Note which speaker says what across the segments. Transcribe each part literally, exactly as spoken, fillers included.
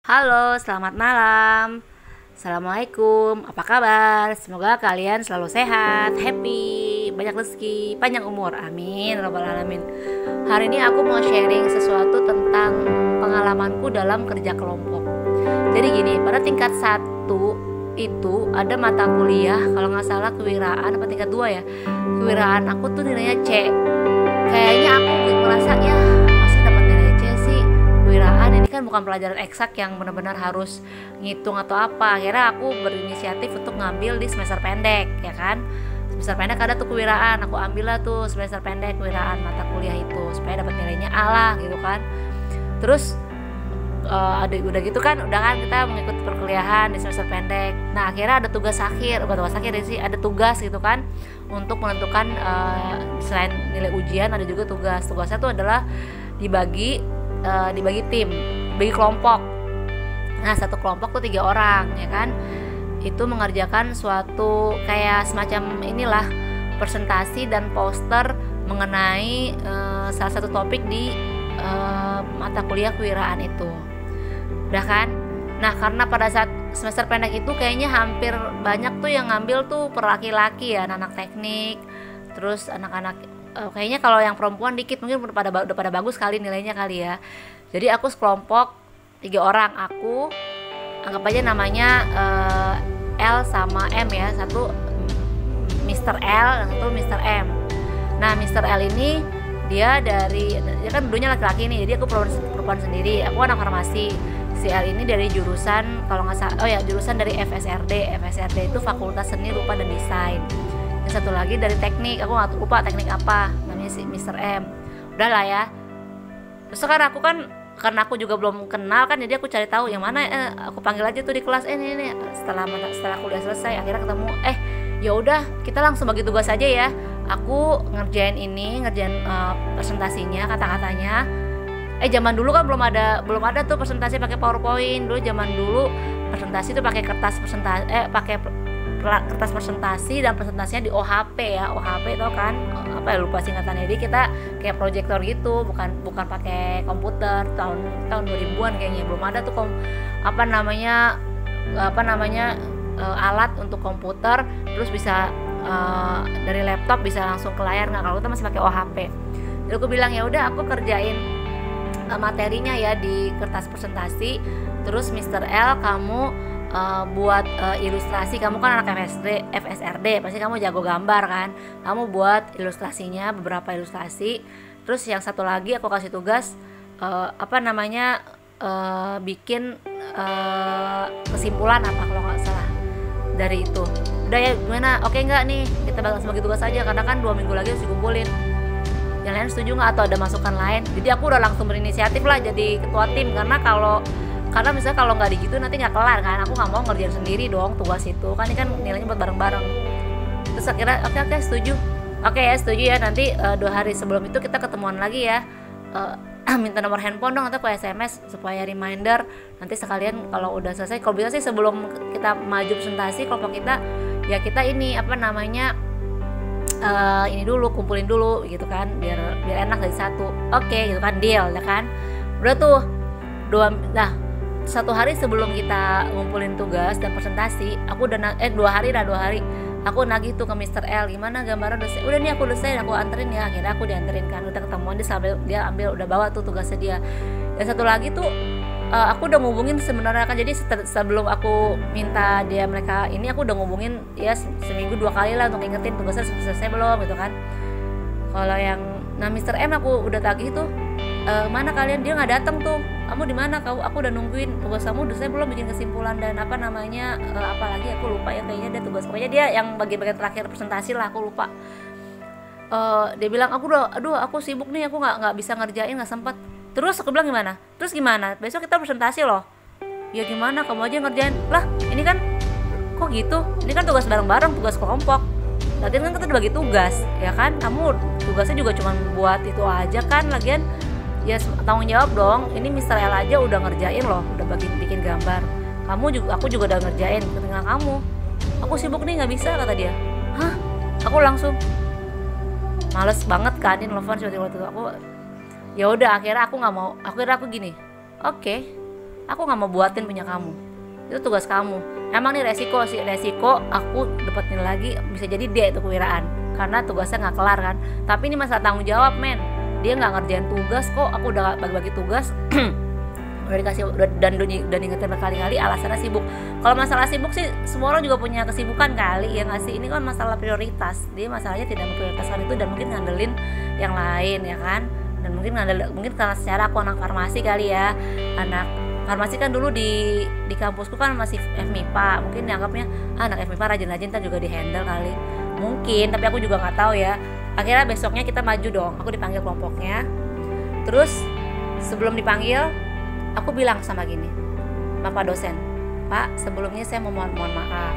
Speaker 1: Halo, selamat malam. Assalamualaikum, apa kabar? Semoga kalian selalu sehat, happy, banyak rezeki, panjang umur. Amin, robbal alamin. Hari ini aku mau sharing sesuatu tentang pengalamanku dalam kerja kelompok. Jadi gini, pada tingkat satu itu ada mata kuliah, kalau nggak salah kewiraan, apa tingkat dua ya, kewiraan aku tuh nilainya C. Kayaknya aku merasa ya masa dapat nilai C sih, kewiraan ini kan bukan pelajaran eksak yang benar-benar harus ngitung atau apa. Akhirnya aku berinisiatif untuk ngambil di semester pendek, ya kan. Semester pendek ada tuh kewiraan, aku ambil lah tuh semester pendek kewiraan mata kuliah itu supaya dapat nilainya A lah gitu kan. Terus uh, ada udah gitu kan, udah kan kita mengikuti perkuliahan di semester pendek. Nah akhirnya ada tugas akhir, bukan tugas akhir sih, ada tugas gitu kan untuk menentukan uh, selain nilai ujian ada juga tugas. Tugasnya tuh adalah dibagi uh, dibagi tim, bagi kelompok. Nah satu kelompok tuh tiga orang, ya kan. Itu mengerjakan suatu kayak semacam inilah presentasi dan poster mengenai uh, salah satu topik di uh, mata kuliah kewiraan itu. Udah kan? Nah karena pada saat semester pendek itu kayaknya hampir banyak tuh yang ngambil tuh per laki-laki ya, anak-anak teknik, terus anak-anak uh, kayaknya kalau yang perempuan dikit, mungkin udah pada udah pada bagus kali nilainya kali ya. Jadi aku sekelompok tiga orang, aku anggap aja namanya uh, L sama M ya, satu mister L dan satu mister M. Nah mister L ini dia dari, dia kan dulunya laki-laki nih, jadi aku perempuan, perempuan sendiri, aku anak farmasi. Si L ini dari jurusan, kalau nggak salah, oh ya jurusan dari F S R D. F S R D itu Fakultas Seni Rupa dan Desain. Yang satu lagi dari teknik, aku nggak lupa teknik apa, namanya si mister M. Udah lah ya. Terus kan aku kan, karena aku juga belum kenal kan, jadi aku cari tahu yang mana. Eh, aku panggil aja tuh di kelas, eh ini, ini. Setelah setelah kuliah selesai, akhirnya ketemu. Eh, ya udah, kita langsung bagi tugas aja ya. Aku ngerjain ini, ngerjain uh, presentasinya, kata-katanya. Eh zaman dulu kan belum ada belum ada tuh presentasi pakai PowerPoint. Dulu zaman dulu presentasi tuh pakai kertas presentasi eh pakai kertas presentasi, dan presentasinya di O H P ya. O H P tau kan? Apa ya, lupa singkatannya. Jadi kita kayak proyektor gitu, bukan bukan pakai komputer. Tahun tahun dua ribuan kayaknya belum ada tuh kom, apa namanya apa namanya uh, alat untuk komputer terus bisa uh, dari laptop bisa langsung ke layar. Nggak, kalau kita masih pakai O H P. Jadi aku bilang ya udah aku kerjain materinya ya di kertas presentasi, terus mister L kamu uh, buat uh, ilustrasi. Kamu kan anak F S D, F S R D, pasti kamu jago gambar kan, kamu buat ilustrasinya, beberapa ilustrasi. Terus yang satu lagi aku kasih tugas uh, apa namanya uh, bikin uh, kesimpulan apa kalau nggak salah dari itu. Udah ya gimana, oke nggak nih kita bakal sebagai tugas aja, karena kan dua minggu lagi harus dikumpulin. Yang lain setuju nggak atau ada masukan lain? Jadi aku udah langsung berinisiatif lah jadi ketua tim, karena kalau karena misalnya kalau nggak digitu nanti nggak kelar kan. Aku nggak mau ngerjain sendiri dong tugas itu kan, ini kan nilainya buat bareng-bareng. Terus akhirnya oke oke setuju, oke ya setuju ya, nanti uh, dua hari sebelum itu kita ketemuan lagi ya, uh, minta nomor handphone dong atau ke S M S supaya reminder. Nanti sekalian kalau udah selesai, kalau bisa sih sebelum kita maju presentasi kelompok kita ya kita ini apa namanya Uh, ini dulu, kumpulin dulu gitu kan, biar biar enak dari satu. Oke gitu kan, deal ya kan. Udah tuh dua, nah satu hari sebelum kita ngumpulin tugas dan presentasi, aku udah eh dua hari dah dua hari aku nagih tuh ke mister L, gimana gambarnya udah, udah nih aku udah selesai, aku anterin ya. Akhirnya aku dianterin kan, udah ketemuan dia sambil dia ambil udah bawa tuh tugasnya dia. Dan satu lagi tuh uh, aku udah ngubungin sebenarnya kan, jadi sebelum aku minta dia mereka ini, aku udah ngubungin ya seminggu dua kali lah untuk ingetin tugasnya selesai belum gitu kan. Kalau yang nah mister M aku udah tagih tuh, e, mana kalian, dia nggak datang tuh, kamu di mana, kau aku udah nungguin tugas kamu udah selesai belum, bikin kesimpulan dan apa namanya e, apa lagi aku lupa ya, kayaknya dia tugas pokoknya dia yang bagian-bagian terakhir presentasi lah, aku lupa. E, dia bilang aku udah aduh aku sibuk nih, aku nggak nggak bisa ngerjain, nggak sempet. Terus aku bilang gimana? Terus gimana? Besok kita presentasi loh. Ya gimana? Kamu aja ngerjain. Lah, ini kan kok gitu? Ini kan tugas bareng-bareng, tugas kelompok. Lagian kan kita dibagi tugas, ya kan? Kamu tugasnya juga cuma buat itu aja kan? Lagian ya tanggung jawab dong. Ini mister L aja udah ngerjain loh, udah bagi bikin gambar. Kamu juga, aku juga udah ngerjain. Ketinggalan kamu. Aku sibuk nih, nggak bisa kata dia. Hah? Aku langsung males banget kan, ini nelfon waktu itu aku. Ya udah akhirnya aku nggak mau, akhirnya aku gini, oke okay, aku nggak mau buatin punya kamu, itu tugas kamu. Emang nih resiko sih, resiko aku dapetin lagi bisa jadi D itu kewiraan karena tugasnya nggak kelar kan. Tapi ini masalah tanggung jawab men, dia nggak ngerjain tugas kok, aku udah bagi-bagi tugas udah dikasih udah, dan udah diingetin berkali-kali alasannya sibuk. Kalau masalah sibuk sih semua orang juga punya kesibukan kali ya nggak sih. Ini kan masalah prioritas, dia masalahnya tidak memprioritaskan itu dan mungkin ngandelin yang lain ya kan. Dan mungkin ngandel, mungkin karena secara aku anak farmasi kali ya, anak farmasi kan dulu di di kampusku kan masih F M I P A, mungkin dianggapnya ah, anak F M I P A rajin-rajin kan juga dihandle kali mungkin, tapi aku juga nggak tahu ya. Akhirnya besoknya kita maju dong, aku dipanggil kelompoknya. Terus sebelum dipanggil aku bilang sama gini, Bapak dosen, Pak, sebelumnya saya mau mohon, mohon maaf.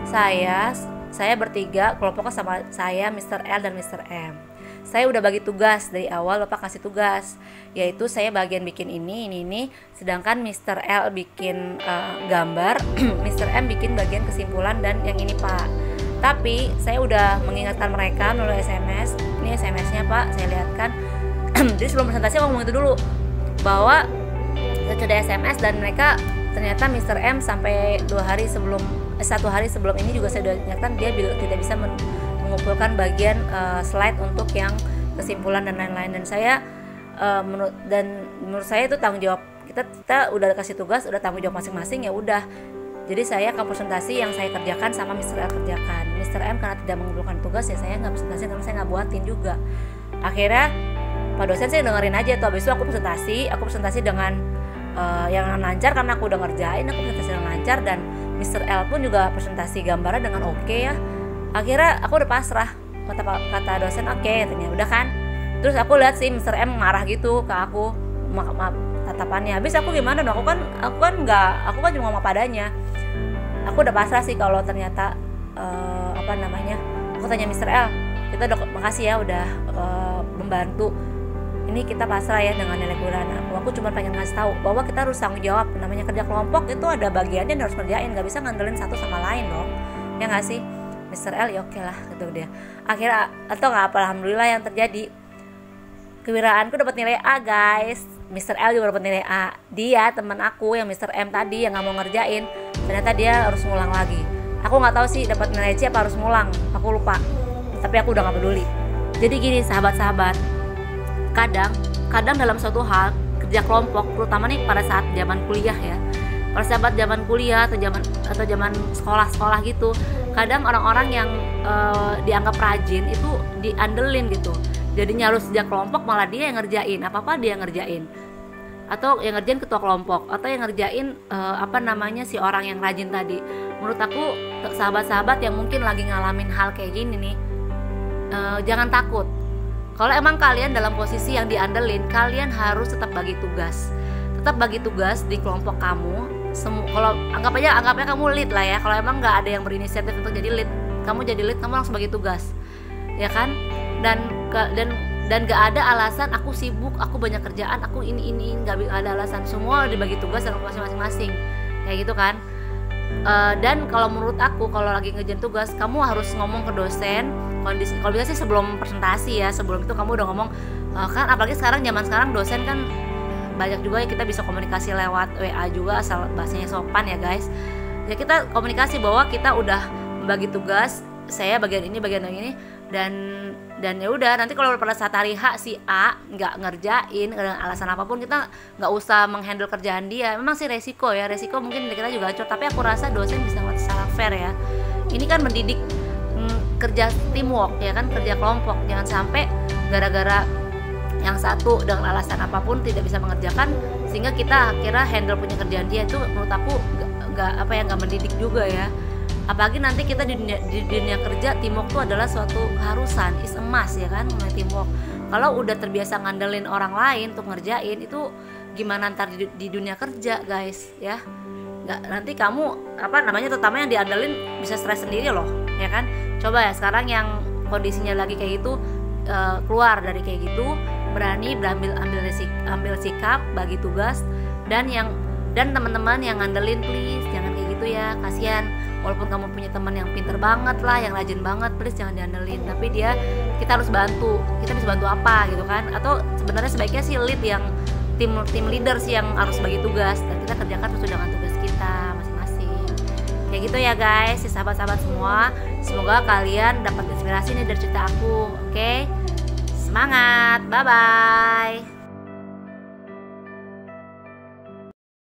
Speaker 1: Saya saya bertiga, kelompoknya sama saya, mister L dan mister M. Saya udah bagi tugas dari awal, Bapak kasih tugas, yaitu saya bagian bikin ini, ini, ini. Sedangkan mister L bikin uh, gambar, mister M bikin bagian kesimpulan dan yang ini Pak. Tapi saya udah mengingatkan mereka melalui S M S, ini S M S-nya Pak, saya lihatkan. Jadi sebelum presentasi aku ngomong itu dulu, bahwa sudah S M S dan mereka ternyata mister M sampai dua hari sebelum eh, satu hari sebelum ini juga saya sudah ingatkan dia tidak bisa men, mengumpulkan bagian uh, slide untuk yang kesimpulan dan lain-lain. Dan saya uh, menurut dan menurut saya itu tanggung jawab kita, kita udah kasih tugas, udah tanggung jawab masing-masing ya udah. Jadi saya akan presentasi yang saya kerjakan sama mister L kerjakan. mister M karena tidak mengumpulkan tugas ya saya nggak presentasi karena saya nggak buatin juga. Akhirnya Pak dosen saya dengerin aja tuh, habis itu aku presentasi, aku presentasi dengan uh, yang lancar karena aku udah ngerjain, aku presentasi dengan lancar dan mister L pun juga presentasi gambarnya dengan oke okay ya. Akhirnya aku udah pasrah, kata kata dosen oke okay, katanya udah kan. Terus aku lihat sih mister M marah gitu ke aku, maaf ma- tatapannya. Habis aku gimana dong? Aku kan aku kan nggak, aku kan cuma ngomong padanya. Aku udah pasrah sih kalau ternyata uh, apa namanya. Aku tanya mister L, kita udah makasih ya udah uh, membantu. Ini kita pasrah ya dengan nilai kewirausahaan aku. Aku cuma pengen ngasih tahu bahwa kita harus tanggung jawab. Namanya kerja kelompok itu ada bagiannya yang harus kerjain, nggak bisa ngandelin satu sama lain dong. Ya nggak sih, mister L ya oke lah gitu dia. Akhirnya atau nggak apa, alhamdulillah yang terjadi kewiraanku dapat nilai A guys. mister L juga dapat nilai A. Dia teman aku yang mister M tadi yang nggak mau ngerjain, ternyata dia harus ngulang lagi. Aku nggak tahu sih dapat nilai C apa harus ngulang. Aku lupa. Tapi aku udah nggak peduli. Jadi gini sahabat-sahabat. Kadang, kadang dalam suatu hal kerja kelompok, terutama nih pada saat zaman kuliah ya, pada saat zaman kuliah atau zaman atau zaman sekolah-sekolah gitu, kadang orang-orang yang uh, dianggap rajin itu diandelin gitu. Jadinya harus kerja kelompok malah dia yang ngerjain, apa-apa dia yang ngerjain, atau yang ngerjain ketua kelompok, atau yang ngerjain uh, apa namanya si orang yang rajin tadi. Menurut aku sahabat-sahabat yang mungkin lagi ngalamin hal kayak gini nih, uh, jangan takut. Kalau emang kalian dalam posisi yang diandelin, kalian harus tetap bagi tugas. Tetap bagi tugas di kelompok kamu. Semu, kalau anggap aja anggapnya kamu lead lah ya. Kalau emang nggak ada yang berinisiatif untuk jadi lead, kamu jadi lead, kamu langsung bagi tugas, ya kan? Dan dan dan nggak ada alasan aku sibuk, aku banyak kerjaan, aku ini ini nggak ada alasan. Semua dibagi tugas dalam masing-masing, kayak gitu kan? Uh, dan kalau menurut aku kalau lagi ngerjain tugas, kamu harus ngomong ke dosen. Kondisi kalau bisa sih sebelum presentasi ya, sebelum itu kamu udah ngomong uh, kan apalagi sekarang zaman sekarang dosen kan banyak juga ya, kita bisa komunikasi lewat W A juga asal bahasanya sopan ya guys. Ya kita komunikasi bahwa kita udah membagi tugas, saya bagian ini bagian yang ini, dan dan ya udah nanti kalau pada saat hari H si A nggak ngerjain dengan alasan apapun, kita nggak usah menghandle kerjaan dia. Memang sih resiko ya, resiko mungkin kita juga hancur, tapi aku rasa dosen bisa buat secara fair ya. Ini kan mendidik hmm, kerja teamwork ya kan, kerja kelompok. Jangan sampai gara-gara yang satu dengan alasan apapun tidak bisa mengerjakan sehingga kita akhirnya handle punya kerjaan dia. Itu menurut aku nggak apa ya, nggak mendidik juga ya. Apalagi nanti kita di dunia, di dunia kerja, teamwork itu adalah suatu keharusan, is a must ya kan, namanya teamwork. Kalau udah terbiasa ngandelin orang lain untuk ngerjain, itu gimana ntar di, di dunia kerja guys ya. Nggak, nanti kamu apa namanya, terutama yang diandelin bisa stres sendiri loh ya kan. Coba ya sekarang yang kondisinya lagi kayak gitu, uh, keluar dari kayak gitu, berani berambil ambil resik, ambil sikap, bagi tugas, dan yang dan teman-teman yang ngandelin please jangan kayak gitu ya, kasihan. Walaupun kamu punya teman yang pinter banget lah, yang rajin banget, please jangan diandelin. Tapi dia, kita harus bantu. Kita bisa bantu apa gitu kan? Atau sebenarnya sebaiknya sih lead yang tim tim leader sih yang harus bagi tugas, dan kita kerjakan sesuai dengan tugas kita masing-masing. Kayak gitu ya guys, si sahabat-sahabat semua. Semoga kalian dapat inspirasi nih dari cerita aku. Oke, semangat, bye bye.